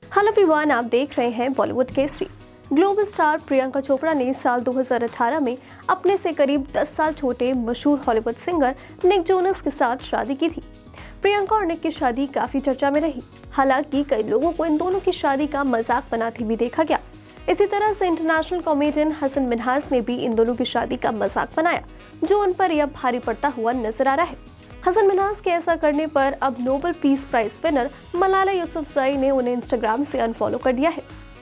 Hello everyone, आप देख रहे हैं Bollywood Kesari. Global star Priyanka Chopra ने साल 2018 में अपने से करीब 10 साल छोटे मशहूर हॉलीवुड सिंगर निक जोनस के साथ शादी की थी। प्रियंका और निक की शादी काफी चर्चा में रही। हालांकि कई लोगों को इन दोनों की शादी का मजाक बनाते भी देखा गया। इसी तरह से इंटरनेशनल कॉमेडियन हसन मिन्हाज ने भी इन दोनों की शादी का मजाक बनाया, जो उन पर यह भारी पड़ता हुआ नजर आ रहा है। हसन मिन्हाज के ऐसा करने पर अब Nobel peace prize winner Malala Yousafzai ने उन्हें इंस्टाग्राम से अनफॉलो कर दिया है।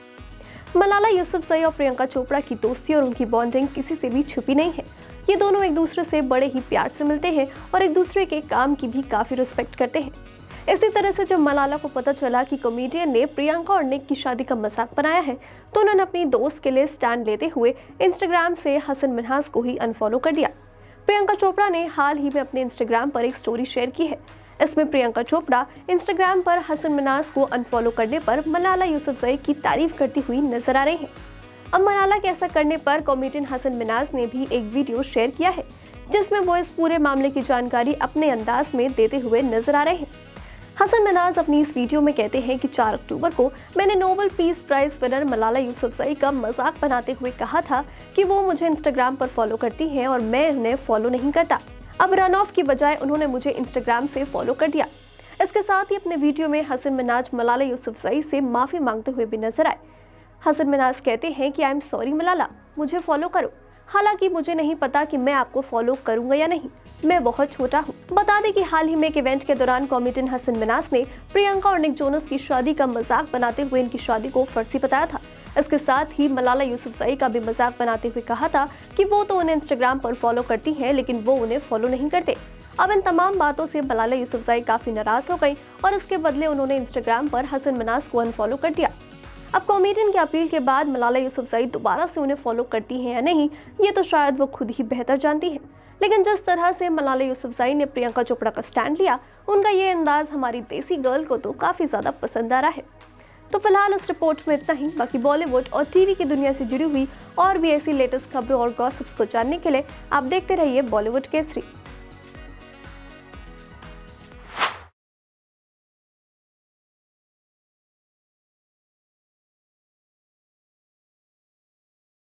मलाला यूसुफजई और प्रियंका चोपड़ा की दोस्ती और उनकी बॉन्डिंग किसी से भी छुपी नहीं है। ये दोनों एक दूसरे से बड़े ही प्यार से मिलते हैं और एक दूसरे के काम की भी काफी रिस्पेक्ट करते हैं। इसी तरह से जब मलाला को पता चला कि कॉमेडियन ने प्रियंका और निक की शादी का मजाक बनाया है, तो उन्होंने अपनी दोस्त के लिए स्टैंड लेते हुए इंस्टाग्राम से हसन मिन्हाज को ही अनफॉलो कर दिया। प्रियंका चोपड़ा ने हाल ही में अपने इंस्टाग्राम पर एक स्टोरी शेयर की है। इसमें प्रियंका चोपड़ा इंस्टाग्राम पर हसन मिन्हाज को अनफॉलो करने पर मलाला यूसुफजई की तारीफ करती हुई नजर आ रही हैं। अब मलाला के ऐसा करने पर कॉमेडियन हसन मिन्हाज ने भी एक वीडियो शेयर किया है, जिसमें वो इस पूरे मामले की जानकारी अपने अंदाज में देते हुए नजर आ रहे हैं। हसन मिन्हाज अपनी इस वीडियो में कहते हैं कि 4 अक्टूबर को मैंने Nobel peace prize winner Malala Yousafzai का मजाक बनाते हुए कहा था कि वो मुझे इंस्टाग्राम पर फॉलो करती हैं और मैं उन्हें फॉलो नहीं करता। अब रन ऑफ की बजाय उन्होंने मुझे इंस्टाग्राम से फॉलो कर दिया। इसके साथ ही अपने वीडियो में हसन मिन्हाज मलाला यूसुफजई से माफी मांगते हुए भी नजर आए। हसन मिन्हाज कहते हैं कि आई एम सॉरी मलाला, मुझे फॉलो करो। हालांकि मुझे नहीं पता कि मैं आपको फॉलो करूंगा या नहीं, मैं बहुत छोटा हूं। बता दें कि हाल ही में एक इवेंट के दौरान कॉमेडियन हसन मिन्हाज ने प्रियंका और निक जोनस की शादी का मजाक बनाते हुए इनकी शादी को फर्जी बताया था। इसके साथ ही मलाला यूसुफजई का भी मजाक बनाते हुए कहा था कि वो तो उन्हें इंस्टाग्राम पर फॉलो करती हैं, लेकिन वो उन्हें फॉलो नहीं करते। अब इन तमाम बातों से मलाला यूसुफजई काफी नाराज हो गई और इसके बदले उन्होंने इंस्टाग्राम पर हसन मिन्हाज को अनफॉलो कर दिया। अब कॉमेडियन की अपील के बाद मलाला यूसुफजई दोबारा से उन्हें फॉलो करती हैं या नहीं, ये तो शायद वो खुद ही बेहतर जानती है। लेकिन जिस तरह से मलाला यूसुफजई ने प्रियंका चोपड़ा का स्टैंड लिया, उनका ये अंदाज हमारी देसी गर्ल को तो काफी ज्यादा पसंद आ रहा है। तो फिलहाल इस रिपोर्ट में इतना ही। बाकी बॉलीवुड और टीवी की दुनिया से जुड़ी हुई और भी ऐसी लेटेस्ट खबरों और गॉसिप्स को जानने के लिए आप देखते रहिए बॉलीवुड केसरी।